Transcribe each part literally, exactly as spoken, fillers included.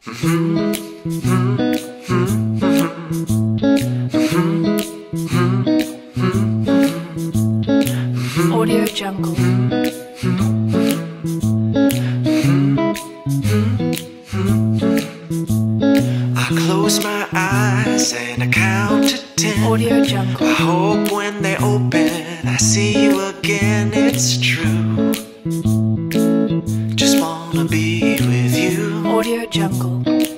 Audio Jungle. I close my eyes and I count to ten. Audio Jungle. I hope when they open I see you again. It's true. Just wanna be with you. Audio Jungle.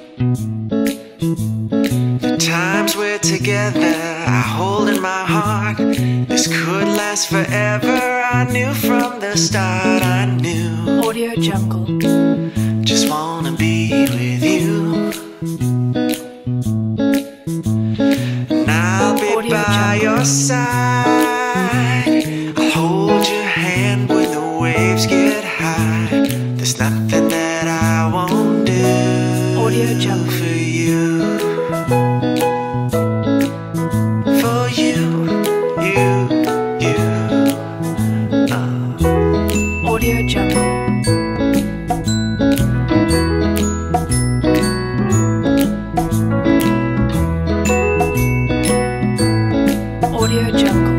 The times we're together I hold in my heart. This could last forever. I knew from the start. I knew. Audio Jungle. Just wanna be with you. And I'll be Audio by Jungle. your side. I'll hold your hand when the waves get high. There's nothing that I won't do. Audio Jungle. For you. For you, you, you. uh. Audio Jungle. Audio Jungle.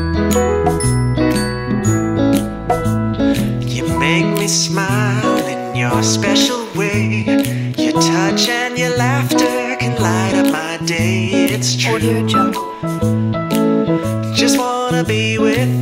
You make me smile in your special way. Your touch and your laughter can light up my day. It's true. Audio Jungle. Just wanna be with